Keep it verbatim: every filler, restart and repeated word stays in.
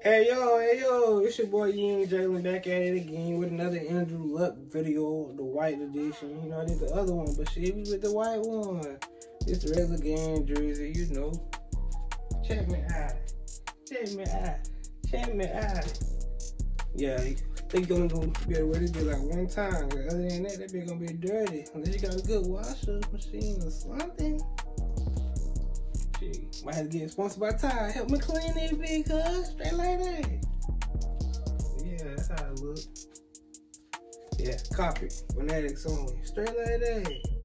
Hey yo, hey yo, it's your boy Young Jalen back at it again with another Andrew Luck video, the white edition. You know, I did the other one, but shit, we with the white one. It's the regular game jersey, you know. Check me out. Check me out. Check me out. Yeah, they gonna go be able to wear this bit like one time. Other than that, that bit gonna be dirty. Unless you got a good washer machine or something. Shit, might have to get sponsored by Tide. Help me clean that bit, cuz. Straight like that. Yeah, that's how it look. Yeah, copy. Fanatics only. Straight like that.